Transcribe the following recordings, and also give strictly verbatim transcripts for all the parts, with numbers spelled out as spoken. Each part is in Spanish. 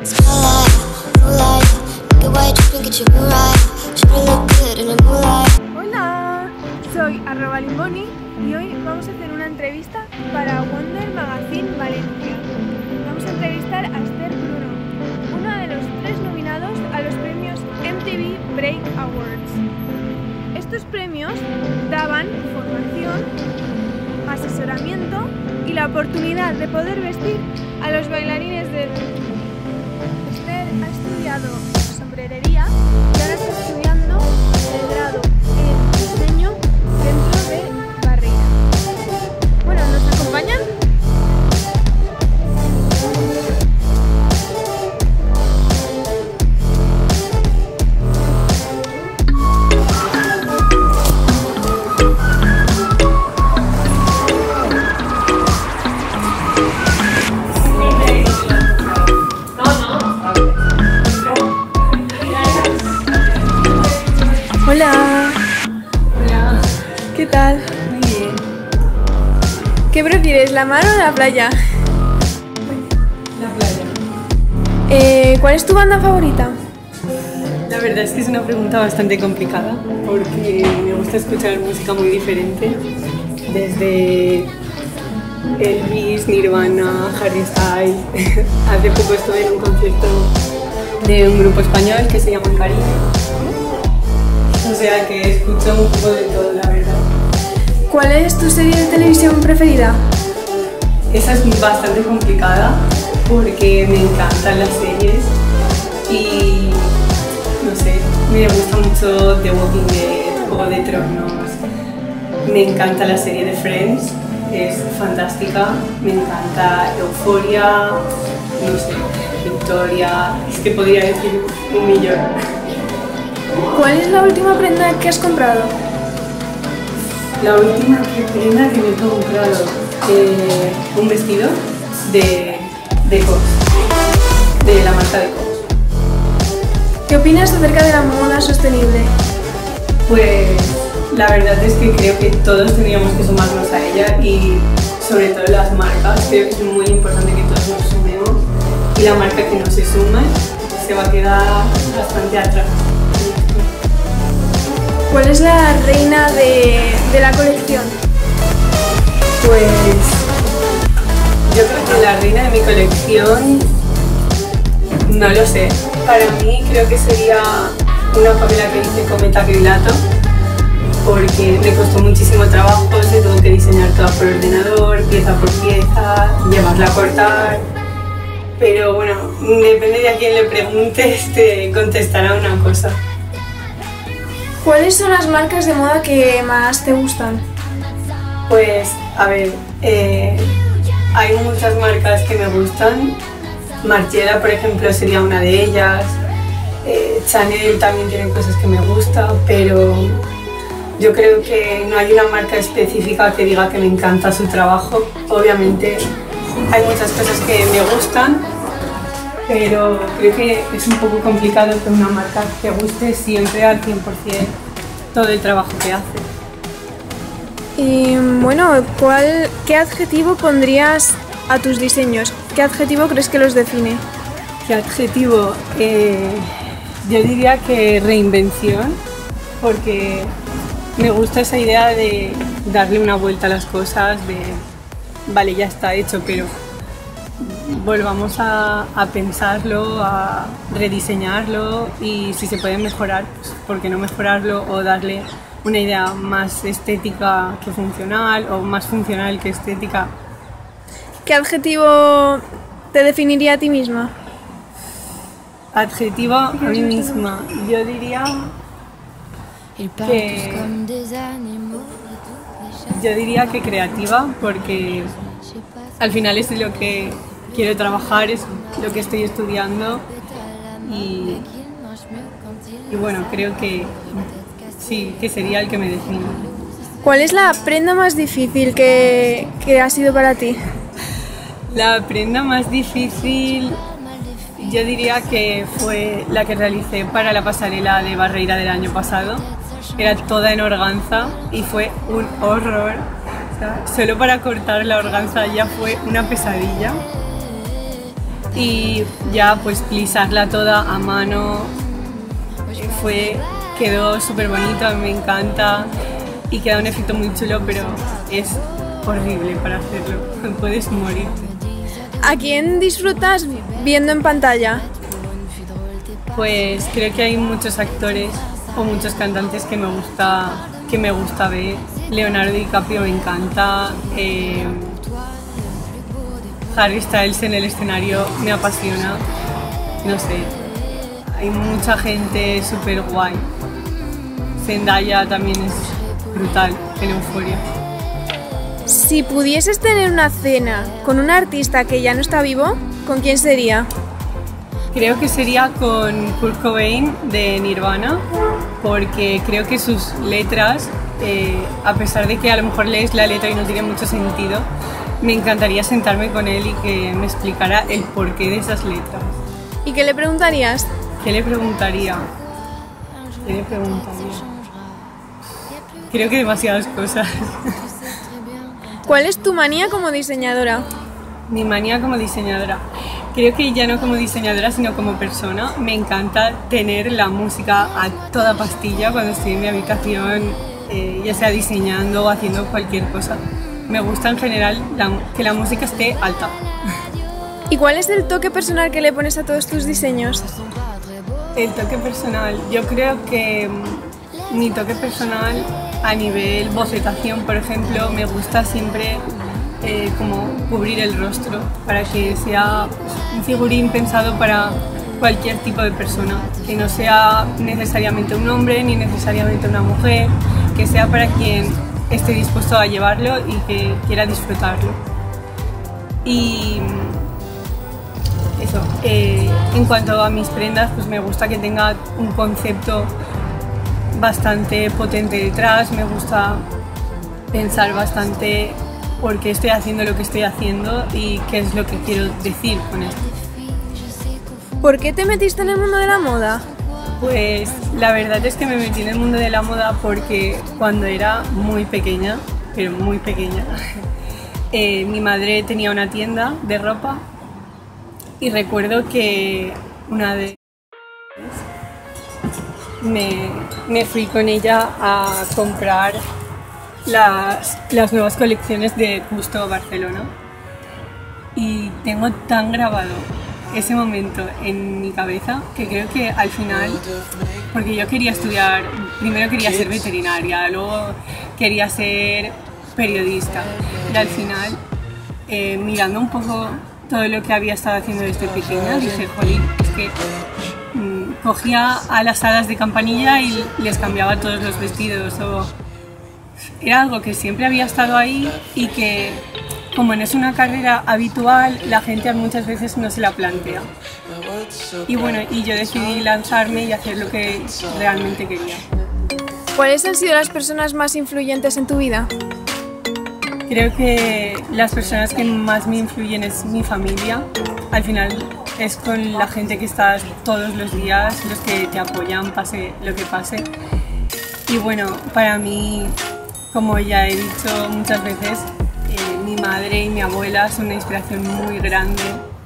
Hola, soy arroba Limboni y hoy vamos a hacer una entrevista para Wonder Magazine Valencia. Vamos a entrevistar a Esther Bruno, uno de los tres nominados a los premios M T V Break Awards. Estos premios daban formación, asesoramiento y la oportunidad de poder vestir a los bailarines del mundo. Esther ha estudiado sombrerería y ahora está estudiando el grado en diseño dentro de Barreira. Bueno, ¿nos acompañan? Hola. Hola. ¿Qué tal? Muy bien. ¿Qué prefieres, la mar o la playa? La playa. Eh, ¿Cuál es tu banda favorita? La verdad es que es una pregunta bastante complicada porque me gusta escuchar música muy diferente. Desde Elvis, Nirvana, Harry Styles. Hace poco estuve en un concierto de un grupo español que se llama Cariño. O sea que escucho un poco de todo, la verdad. ¿Cuál es tu serie de televisión preferida? Esa es bastante complicada porque me encantan las series y no sé, me gusta mucho The Walking Dead, Juego de Tronos, me encanta la serie de Friends, es fantástica, me encanta Euphoria, no sé, Victoria, es que podría decir un millón. ¿Cuál es la última prenda que has comprado? La última prenda que me he comprado, eh, un vestido de, de Coach, de la marca de Coach. ¿Qué opinas acerca de la moda sostenible? Pues la verdad es que creo que todos tendríamos que sumarnos a ella y sobre todo las marcas, creo que es muy importante que todos nos sumemos y la marca que no se sume se va a quedar bastante atrás. ¿Cuál es la reina de, de la colección? Pues yo creo que la reina de mi colección, no lo sé. Para mí creo que sería una papela que hice con metacrilato porque me costó muchísimo trabajo, se tuvo que diseñar toda por ordenador, pieza por pieza, llevarla a cortar. Pero bueno, depende de a quién le preguntes, te contestará una cosa. ¿Cuáles son las marcas de moda que más te gustan? Pues, a ver, eh, hay muchas marcas que me gustan. Margiela, por ejemplo, sería una de ellas. Eh, Chanel también tiene cosas que me gustan, pero yo creo que no hay una marca específica que diga que me encanta su trabajo. Obviamente hay muchas cosas que me gustan, pero creo que es un poco complicado que una marca te guste siempre al cien por cien todo el trabajo que hace. Y bueno, ¿cuál, ¿qué adjetivo pondrías a tus diseños? ¿Qué adjetivo crees que los define? ¿Qué adjetivo? Eh, yo diría que reinvención, porque me gusta esa idea de darle una vuelta a las cosas, de vale, ya está hecho, pero volvamos a, a pensarlo, a rediseñarlo y si se puede mejorar, pues ¿por qué no mejorarlo o darle una idea más estética que funcional o más funcional que estética? ¿Qué adjetivo te definiría a ti misma? Adjetivo a mí misma, yo diría que yo diría que creativa, porque al final es lo que quiero trabajar, es lo que estoy estudiando y, y bueno, creo que sí, que sería el que me define. ¿Cuál es la prenda más difícil que, que ha sido para ti? La prenda más difícil yo diría que fue la que realicé para la pasarela de Barreira del año pasado. Era toda en organza y fue un horror. O sea, solo para cortar la organza ya fue una pesadilla. y ya pues plisarla toda a mano fue, quedó súper bonito, a mí me encanta y queda un efecto muy chulo, pero es horrible para hacerlo, puedes morirte. ¿A quién disfrutas viendo en pantalla? Pues creo que hay muchos actores o muchos cantantes que me gusta, que me gusta ver. Leonardo DiCaprio me encanta, eh, Harry Styles en el escenario me apasiona, no sé, hay mucha gente súper guay. Zendaya también es brutal en Euphoria. Si pudieses tener una cena con un artista que ya no está vivo, ¿con quién sería? Creo que sería con Kurt Cobain de Nirvana, porque creo que sus letras, eh, a pesar de que a lo mejor lees la letra y no tiene mucho sentido, me encantaría sentarme con él y que me explicara el porqué de esas letras. ¿Y qué le preguntarías? ¿Qué le preguntaría? ¿Qué le preguntaría? Creo que demasiadas cosas. ¿Cuál es tu manía como diseñadora? Mi manía como diseñadora. Creo que ya no como diseñadora, sino como persona. Me encanta tener la música a toda pastilla cuando estoy en mi habitación, eh, ya sea diseñando o haciendo cualquier cosa. Me gusta en general la, que la música esté alta. ¿Y cuál es el toque personal que le pones a todos tus diseños? El toque personal. Yo creo que mi toque personal a nivel bocetación, por ejemplo, me gusta siempre eh, como cubrir el rostro para que sea un figurín pensado para cualquier tipo de persona, que no sea necesariamente un hombre ni necesariamente una mujer, que sea para quien esté dispuesto a llevarlo y que quiera disfrutarlo. Y eso, eh, en cuanto a mis prendas, pues me gusta que tenga un concepto bastante potente detrás, me gusta pensar bastante por qué estoy haciendo lo que estoy haciendo y qué es lo que quiero decir con esto. ¿Por qué te metiste en el mundo de la moda? Pues la verdad es que me metí en el mundo de la moda porque cuando era muy pequeña, pero muy pequeña, eh, mi madre tenía una tienda de ropa y recuerdo que una vez me, me fui con ella a comprar las, las nuevas colecciones de Gusto Barcelona y tengo tan grabado ese momento en mi cabeza que creo que al final, porque yo quería estudiar, primero quería ser veterinaria, luego quería ser periodista y al final, eh, mirando un poco todo lo que había estado haciendo desde pequeña, dije, jolín, es que mmm, cogía a las hadas de Campanilla y les cambiaba todos los vestidos, o era algo que siempre había estado ahí y que, como no es una carrera habitual, la gente muchas veces no se la plantea. Y bueno, y yo decidí lanzarme y hacer lo que realmente quería. ¿Cuáles han sido las personas más influyentes en tu vida? Creo que las personas que más me influyen es mi familia. Al final es con la gente que estás todos los días, los que te apoyan, pase lo que pase. Y bueno, para mí, como ya he dicho muchas veces, eh, mi madre y mi abuela son una inspiración muy grande.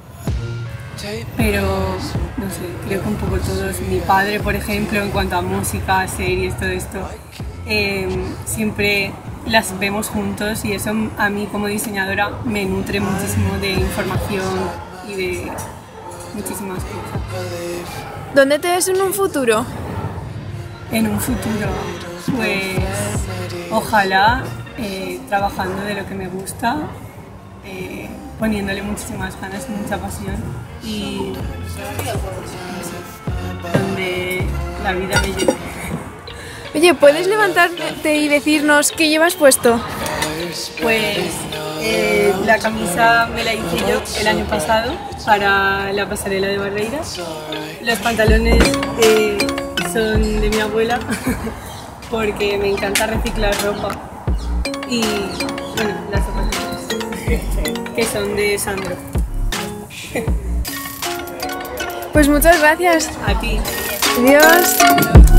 Pero, no sé, creo que un poco todos. Mi padre, por ejemplo, en cuanto a música, series, todo esto, eh, siempre las vemos juntos y eso a mí como diseñadora me nutre muchísimo de información y de muchísimas cosas. ¿Dónde te ves en un futuro? En un futuro, pues ojalá eh, trabajando de lo que me gusta, eh, poniéndole muchísimas ganas y mucha pasión y no sé, donde la vida me lleve. Oye, ¿puedes levantarte y decirnos qué llevas puesto? Pues eh, la camisa me la hice yo el año pasado para la pasarela de Barreiras. Los pantalones eh, son de mi abuela porque me encanta reciclar ropa. Y bueno, las zapatillas que son de Sandro. Pues muchas gracias. A ti. Adiós.